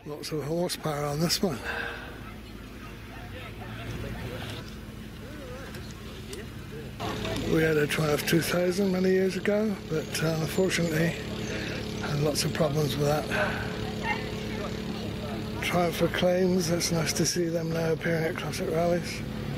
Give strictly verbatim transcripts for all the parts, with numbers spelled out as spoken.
Lots of horsepower on this one. We had a Triumph two thousand many years ago, but uh, unfortunately had lots of problems with that. Triumph Acclaims, it's nice to see them now appearing at classic rallies.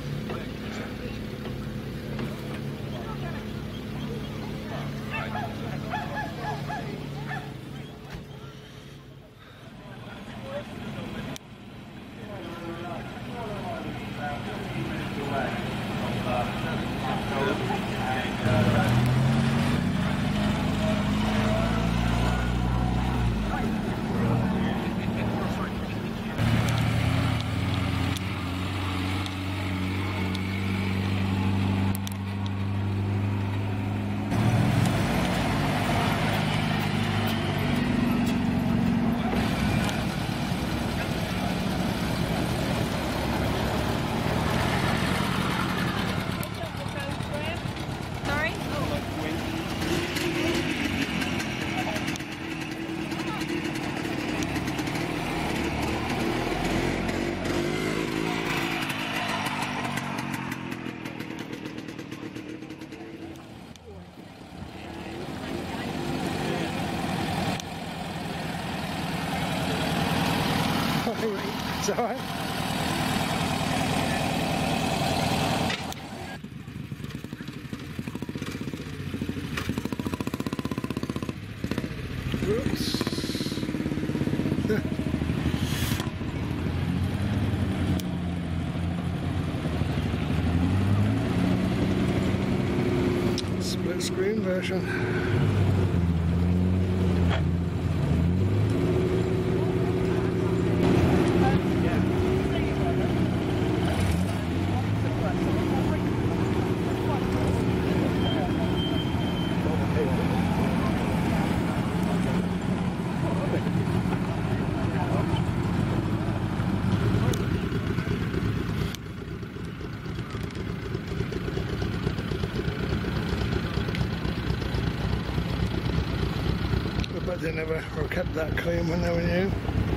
It's all right. Oops. Split screen version. But they never were kept that clean when they were new.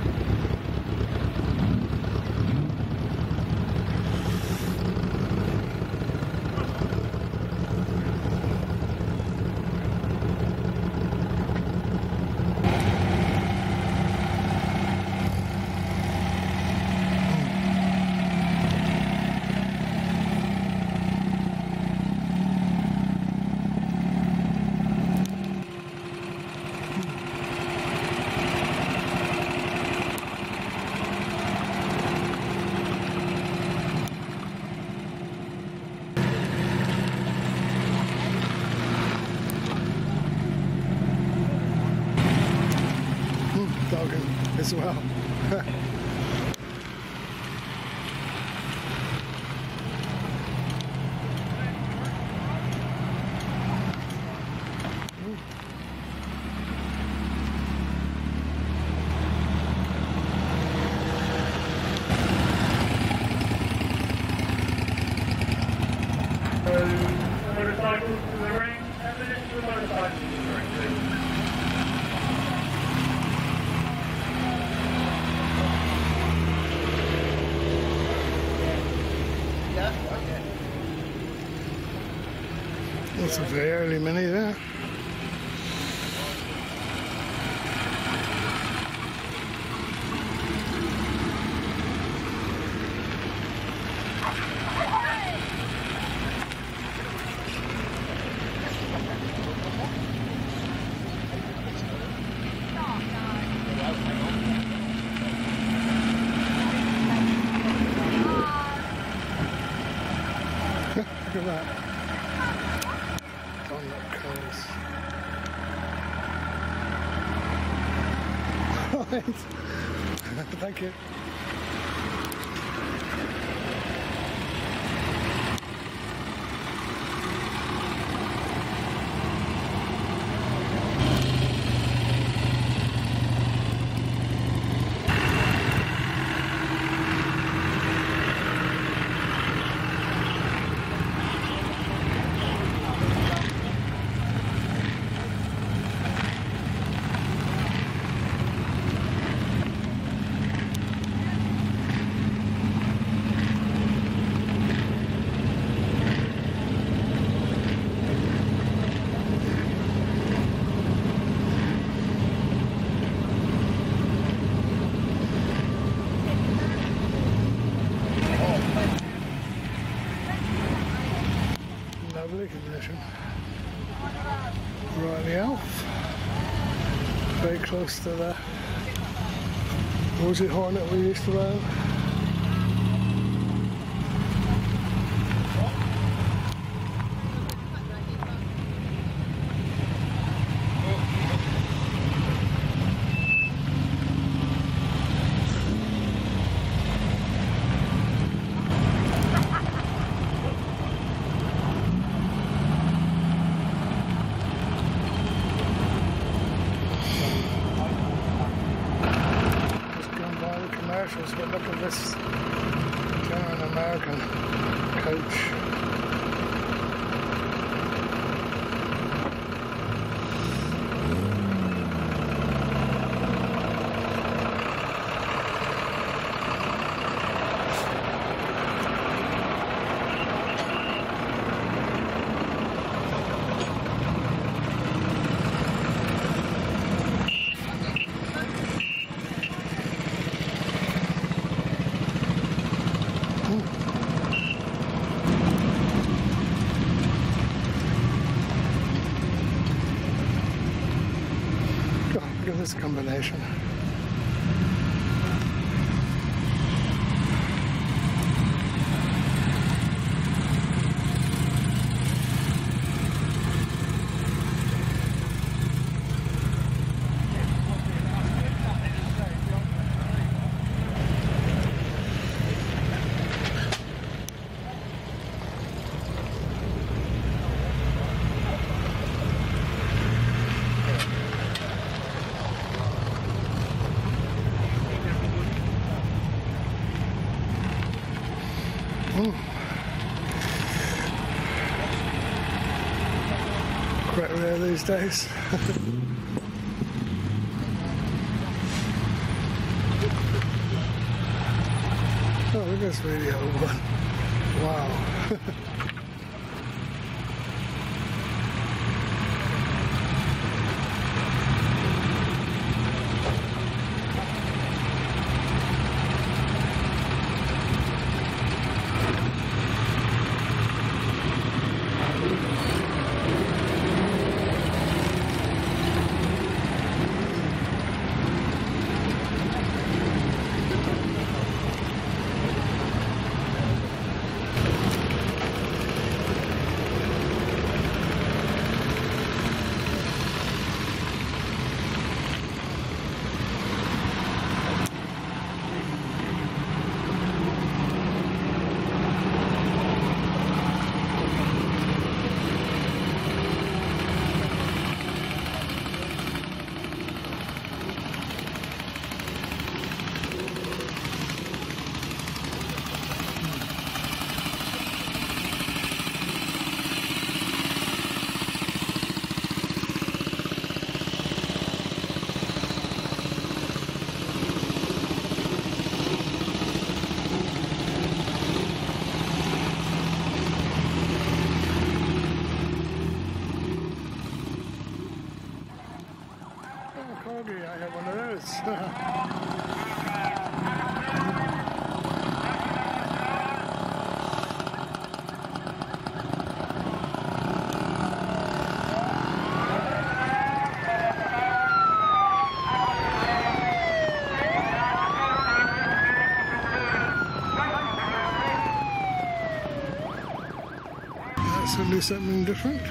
As well. Motorcycles to the ring, ten minutes to the motorcycles to the ring, please. That's a very early Mini there. Look at that. On that close. Right. Thank you. lovely condition. Right, the Elf. Very close to the Rosy Hornet we used to run. But look at this German American coach. Look at this combination. Ooh. Quite rare these days. Oh, look at this really old one. Wow. Corgi, I have one of those. That's going to do something different.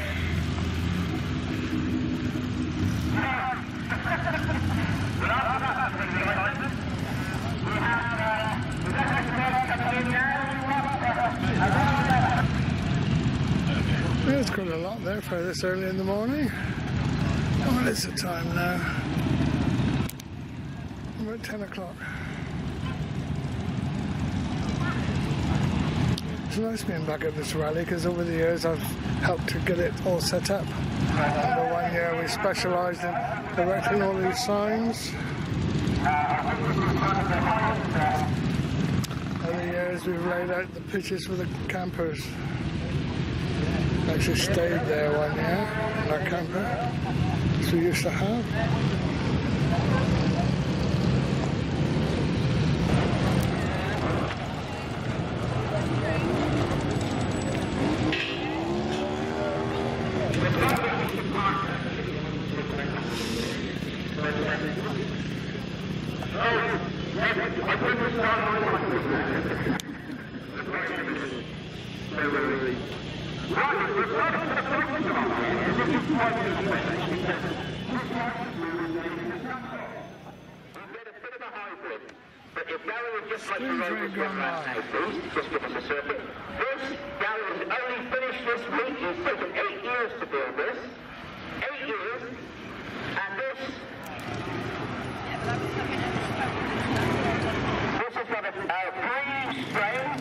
Yeah, it's got a lot there for this early in the morning. What is the time now? About ten o'clock. It's nice being back at this rally because over the years I've helped to get it all set up. Remember one year we specialised in erecting all these signs. Other years we've laid out the pitches for the campers. Actually stayed there one year in our camper, as we used to have. But if Gary would just like to roll this one round now, please, just give us a circuit. This, Gary has only finished this week. It's taken eight years to build this. Eight years. And this... This has got a, a breeze frame.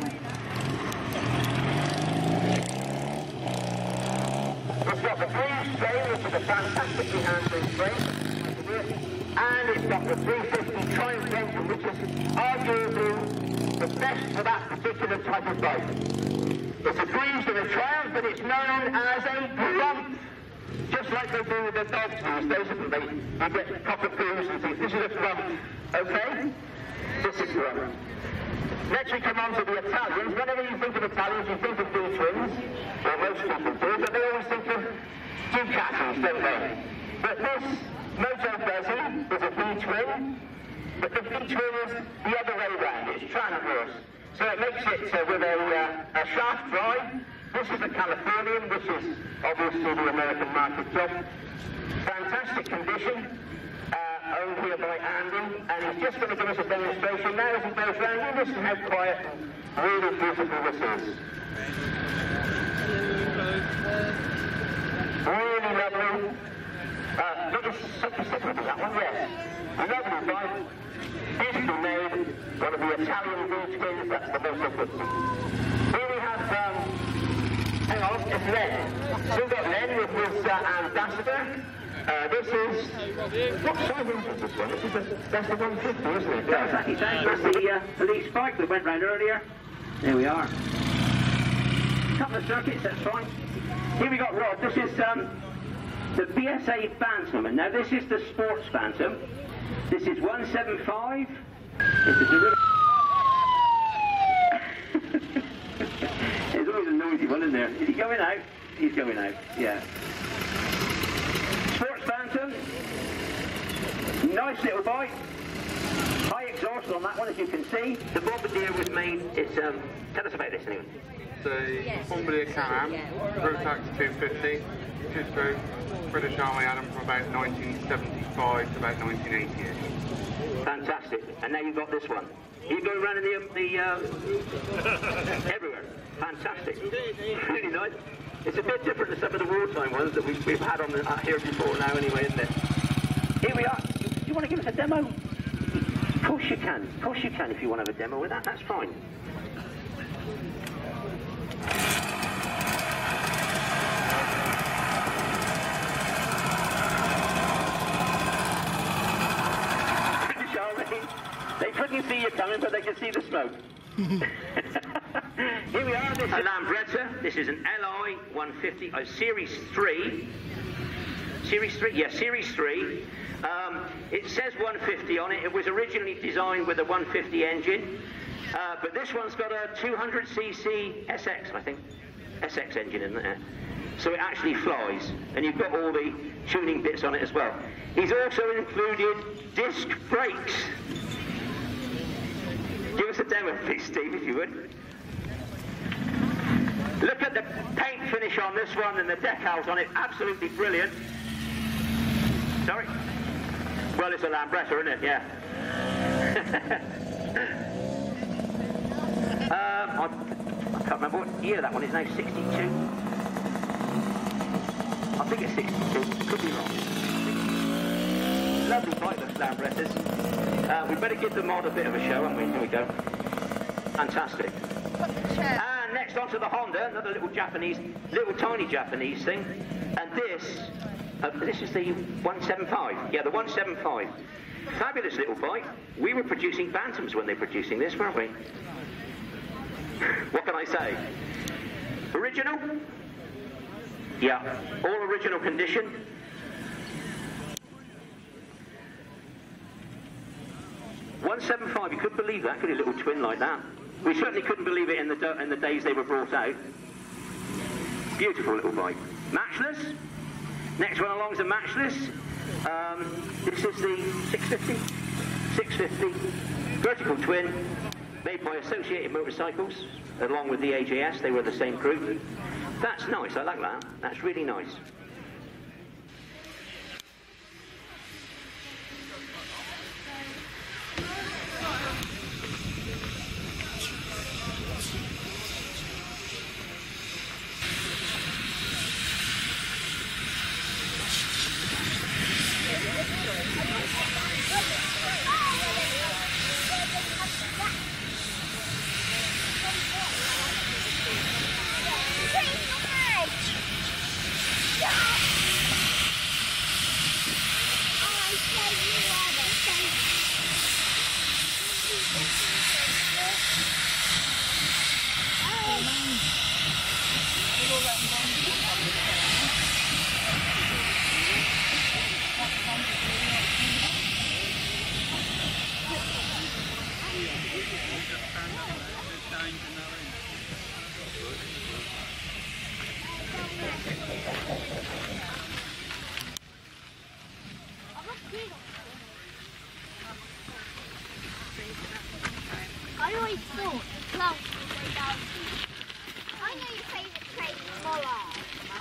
It's got the breeze frame, which is a fantastically handling frame. And it's got the three fifty Triumph engine, which is arguably the best for that particular type of boat. It's a breeze and a Triumph, but it's known as a grunt, just like they do with the dogs these days, isn't they? You get cockatoos and things. This is a grunt, okay? This is grunt. Next we come on to the Italians. Whenever you think of Italians, you think of V-twins, or most people do, but they always think of Ducatis, don't they? But this Moto Bezzi is a V-twin, but the V-twin is the other way round, it's transverse. So it makes it uh, with a, uh, a shaft drive. This is the Californian, which is obviously the American market job. Fantastic condition, uh, owned here by Andy, and he's just going to give us a demonstration now as he goes round. You listen how quiet and really beautiful this is. Really lovely. Uh, look, it's something similar to that one, yes. A lovely bike, beautifully made, one of the Italian V-twins, that's the most important. Here we have, um, hang on, it's Len. So we've got Len with his uh, ambassador. Uh, this is, what size is this one? This is a, that's the one fifty, isn't it? Yeah, exactly, that's the uh, police bike that went round earlier. There we are. Couple of circuits, that's fine. Here we got Rod, this is, um, the B S A Phantom, and now this is the Sports Phantom. This is one seventy-five. It's a derivative. There's always a noisy one in there. Is he going out? He's going out, yeah. Sports Phantom. Nice little bike. High exhaust on that one, as you can see. The Bombardier was made, it's, um, tell us about this anyway. It's a Bombardier Can-Am, Rotax two fifty, two-stroke. British Army had them from about nineteen seventy-five to about nineteen eighty-ish. Fantastic. And now you've got this one. You go around in the, the uh, everywhere. Fantastic. Really nice. It's a bit different to some of the wartime ones that we've, we've had on the, uh, here before now anyway, isn't it? Here we are. Do you want to give us a demo? Of course you can. Of course you can if you want to have a demo with that. That's fine. They couldn't see you coming, but they could see the smoke. Here we are, this is a Lambretta. This is an L I one fifty, oh, Series three. Series three? Yeah, Series three. Um, it says one fifty on it. It was originally designed with a one fifty engine, uh, but this one's got a two hundred c c S X, I think. S X engine in there. So it actually flies, and you've got all the tuning bits on it as well. He's also included disc brakes. Give us a demo, please, Steve, if you would. Look at the paint finish on this one and the decals on it. Absolutely brilliant. Sorry? Well, it's a Lambretta, isn't it? Yeah. um, I, I can't remember what year that one is now. sixty-two. I think it's sixty-two. Could be wrong. Lovely bike, those Lambrettas. Uh, we better give the mod a bit of a show, haven't we? Here we go. Fantastic. And next on to the Honda, another little Japanese, little tiny Japanese thing. And this, uh, this is the one seventy-five. Yeah, the one seventy-five. Fabulous little bike. We were producing Bantams when they were producing this, weren't we? What can I say? Original? Yeah, all original condition. one seventy-five, you couldn't believe that, could you, a little twin like that? We certainly couldn't believe it in the, in the days they were brought out. Beautiful little bike. Matchless, Next one along is a matchless. Um, this is the six fifty. six fifty vertical twin, made by Associated Motorcycles, along with the A J S. They were the same group. That's nice. I like that. That's really nice. I always thought the clouds would go down. I know your favourite train is Mallard.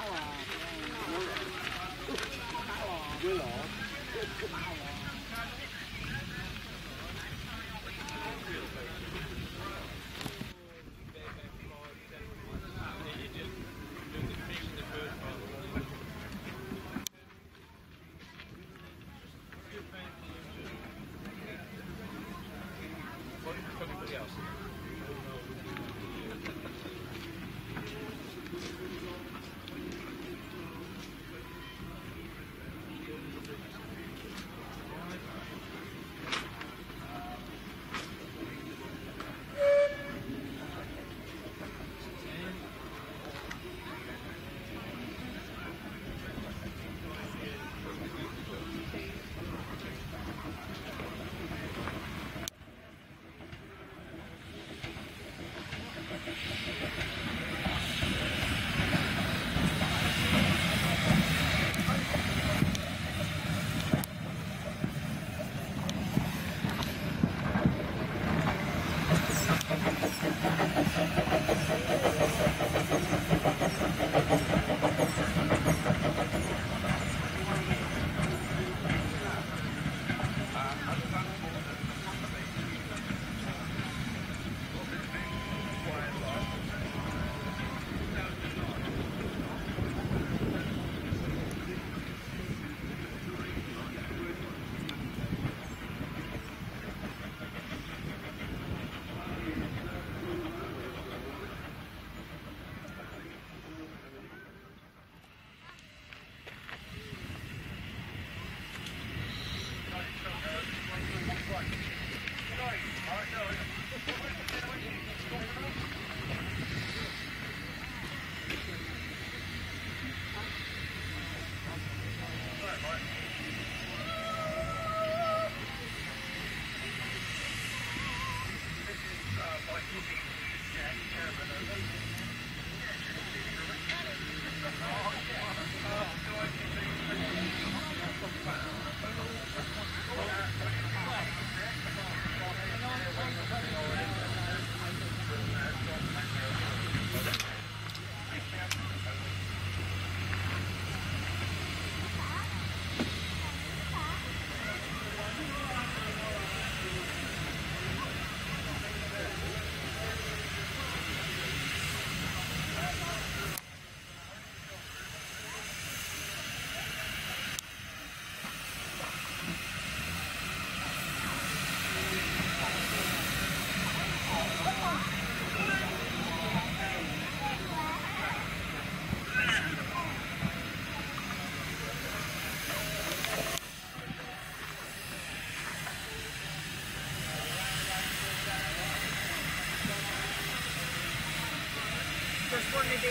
Just wanted it.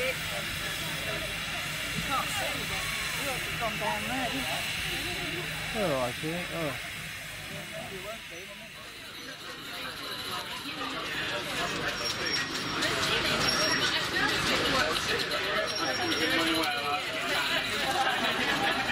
You can't see it. You have to come down there, didn't you? Oh, I see it. Oh. You won't be,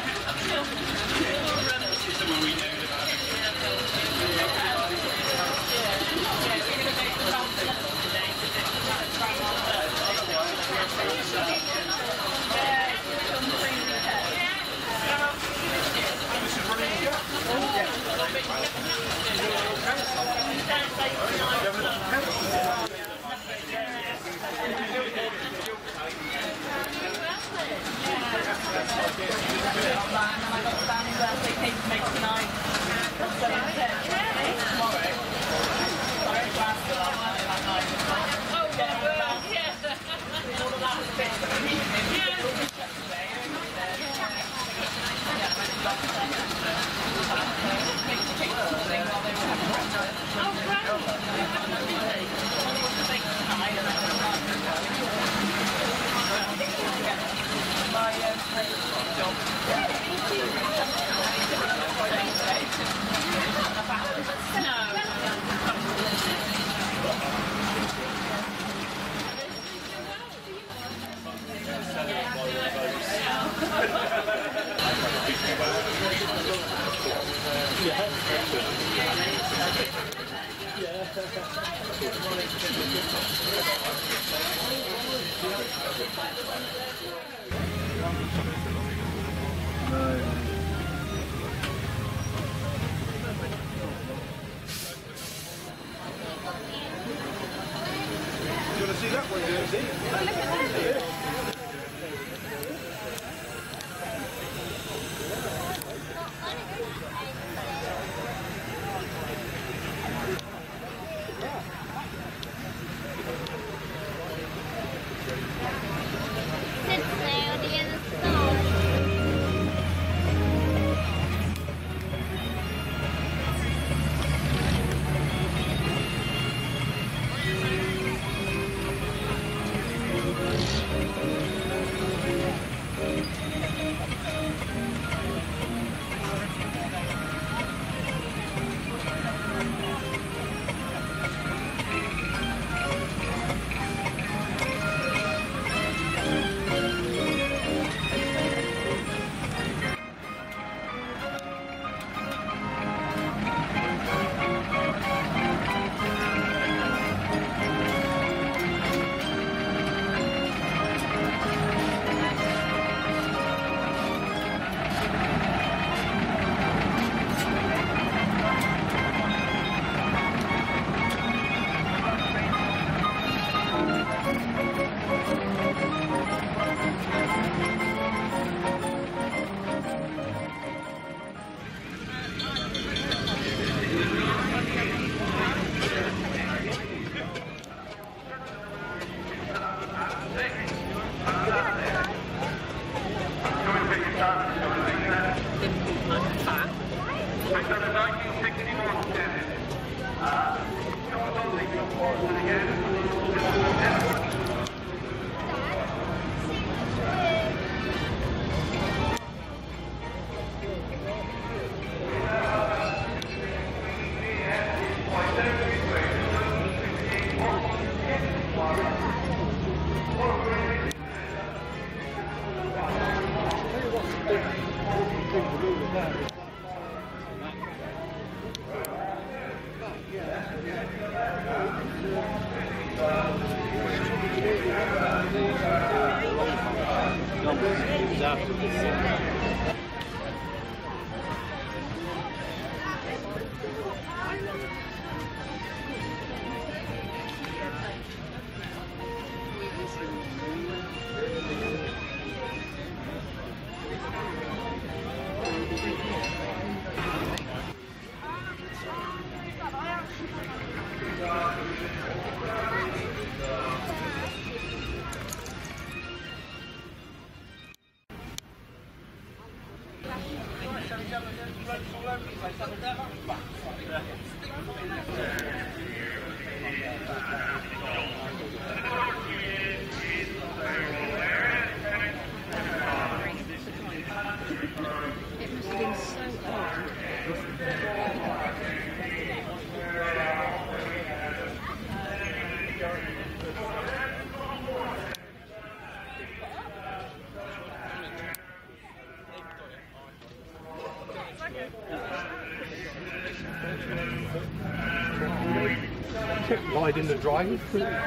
Lied in the driving.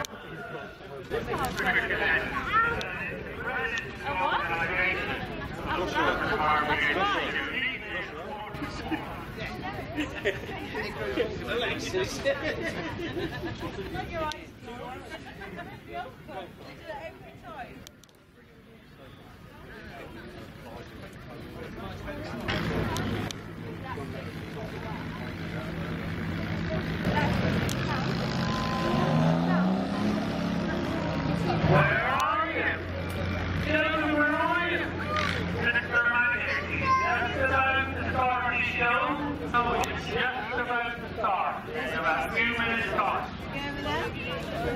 Alexis.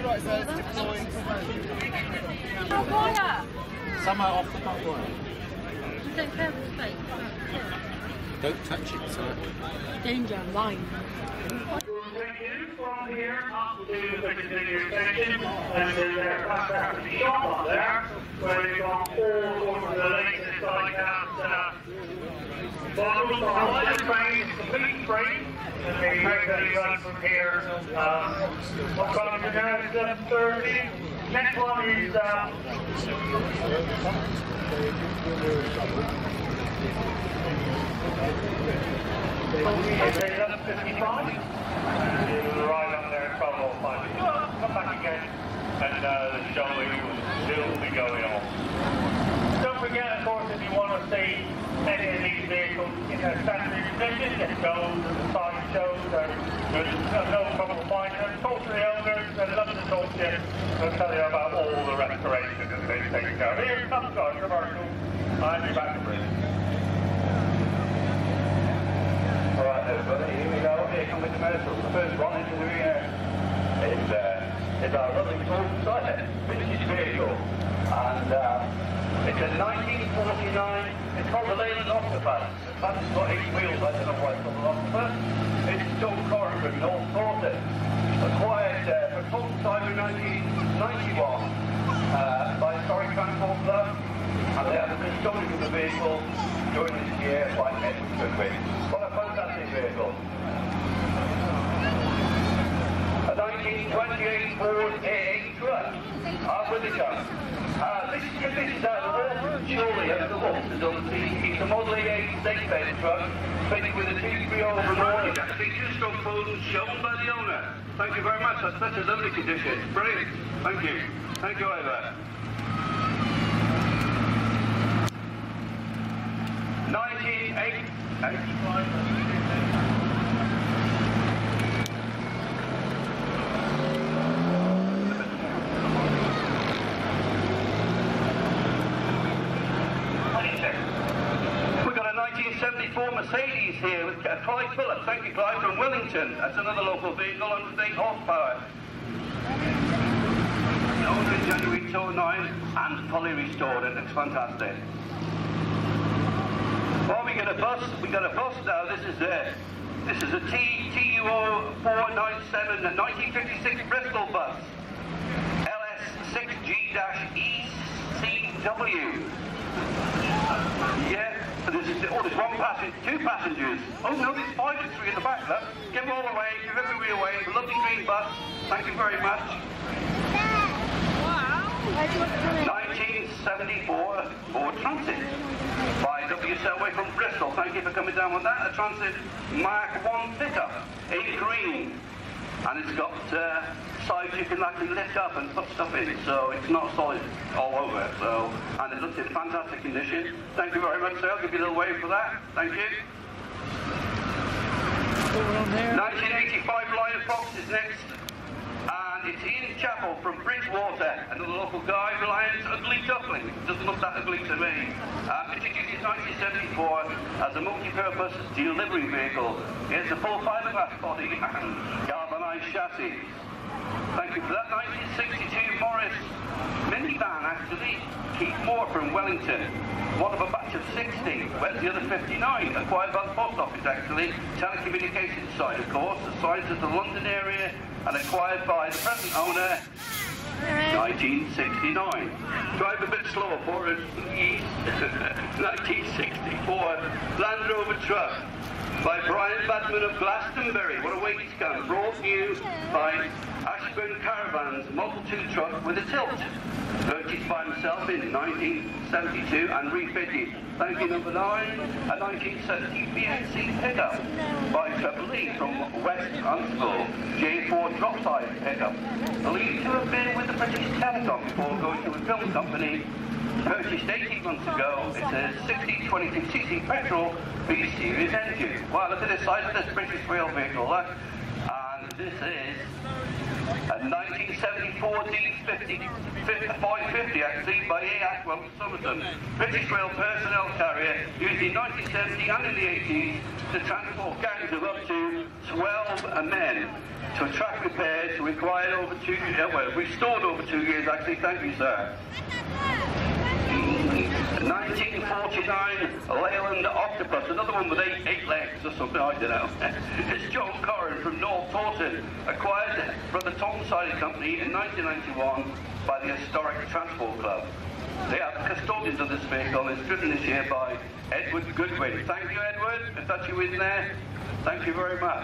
Some are off the back wire. Don't care with the Don't touch it, sir. danger line. From here up to the continuous section, and there's a fantastic shop up there where they've got all sorts of the latest diecast bottles. The whole train is complete free, and they regularly run from here. Um, what's coming to now is seven thirty. Next one is uh, eleven fifty-five. You'll arrive up there at twelve oh five. Come back again, and uh, the show will still be going on. Don't forget, of course, if you want to see any of these vehicles in their standard condition, get shows and the side shows. There's no problem finding them. Talk to the owners, they'd love to talk to you. They'll tell you about all the restoration that they've taken care of. Here comes our commercial. I'll be back to bring. Alright everybody, here we go, here come the commercials. The first one is, uh, is, uh, is our lovely Ford Cyber vintage vehicle. And uh, it's a nineteen forty-nine, it's called the Leyland Octopus. That's got eight wheels, I don't know why it's called an Octopus. It's John Corrigan, North Thornton. Acquired uh, for Ford Cyber nineteen ninety-one uh, by Historic Transport Club. And they have been stolen from the vehicle during this year by Edward Goodwin. What a fantastic vehicle. A nineteen twenty-eight Ford A eight truck. Up with it comes. Uh, this, this is out of all, surely at the look. It's a Model A eight state-bed truck fitted with a two three oh Renault. Actually just on fold and shown by the owner. Thank you very much. That's such a lovely condition. Brilliant. Thank you. Thank you, Ivor. nineteen eighty-five. We've got a nineteen seventy-four Mercedes here with uh, Clyde Phillips. Thank you, Clyde, from Wellington. That's another local vehicle, one hundred eight horsepower. Owned in January two thousand nine and fully restored. It looks fantastic. Well, we got a bus. We got a bus now. This is a this is a T T U O four ninety-seven, a nineteen fifty-six Bristol bus, L S six G E C W. Yeah. This is oh, there's one passenger, two passengers. Oh no, there's five and three in the back. Look, give them all away. Give everybody away. Lovely green bus. Thank you very much. nineteen seventy-four Ford Transit by W S R A from Bristol. Thank you for coming down with that. A Transit Mark one pickup in green. And it's got uh, sides you can actually lift up and put stuff in, so it's not solid all over. So, and it looks in fantastic condition. Thank you very much, sir. I'll give you a little wave for that. Thank you. nineteen eighty-five Lion Fox is next. And it's Ian Chappell from Bridgewater, another local guy, Reliance Ugly Duckling. It doesn't look that ugly to me. Um, introduced in nineteen seventy-four as a multi-purpose delivery vehicle. Here's a full fiberglass body and galvanized chassis. Thank you for that. nineteen sixty-two Morris minivan, actually. Keith Moore from Wellington. One of a batch of sixty. Where's the other fifty-nine? Acquired by the post office, actually. Telecommunications side, of course. The size of the London area and acquired by the present owner, nineteen sixty-nine. Drive a bit slower for us, please. nineteen sixty-four Land Rover truck by Brian Badman of Glastonbury. What a way he's come. Brought new by Ashburn Caravans Model two truck with a tilt. Purchased by himself in nineteen seventy-two and refitted. Thank you, number nine. A nineteen seventy B N C pickup by Trevor Lee from West Huntsville. J four drop size pickup. Believed to have been with the British Telecom before going to a film company. Purchased eighteen months ago. It's a sixty twenty-two c c petrol B series engine. Wow, look at the size of this British rail vehicle. Look. And this is A nineteen seventy-four D five fifty actually by A. Atwell Somerton, British Rail personnel carrier used in nineteen seventy and in the eighties to transport gangs of up to twelve men to attract repairs required over two uh, well, restored over two years actually, thank you sir. nineteen forty-nine Leyland Octopus, another one with eight, eight legs or something, I don't know. It's John Corrin from North Taunton, acquired from the Taunton Siding Company in nineteen ninety-one by the Historic Transport Club. They are the custodians of this vehicle. It's driven this year by Edward Goodwin. Thank you, Edward, if that's you in there. Thank you very much.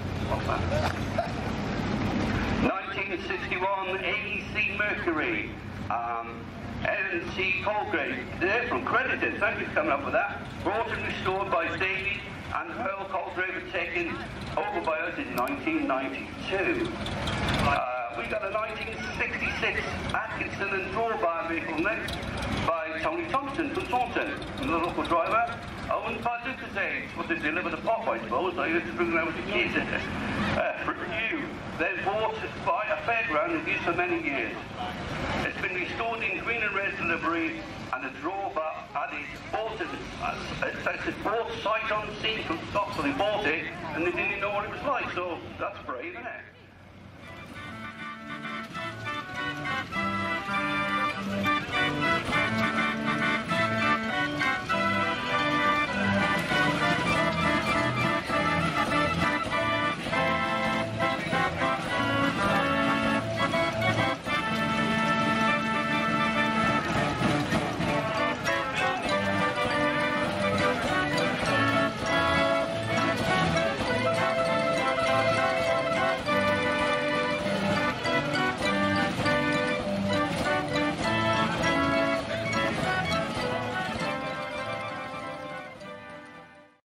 nineteen sixty-one A E C Mercury. Um, N C Colgrave, they're from Credited, thank you for coming up with that. Brought and restored by David and Pearl Colgrave and taken over by us in nineteen ninety-two. Uh, we got a nineteen sixty-six Atkinson and drawbar vehicle next by Tony Thompson from Taunton, the local driver, owned by Lucas Age. Was it delivered a pop, I suppose? I used to bring them out with the kids uh, for review. Then bought by a fairground and used for many years. It's been restored in green and red delivery, and the drawbar added bought it, it says bought sight unseen from stock, so they bought it and they didn't know what it was like, so that's brave, isn't it?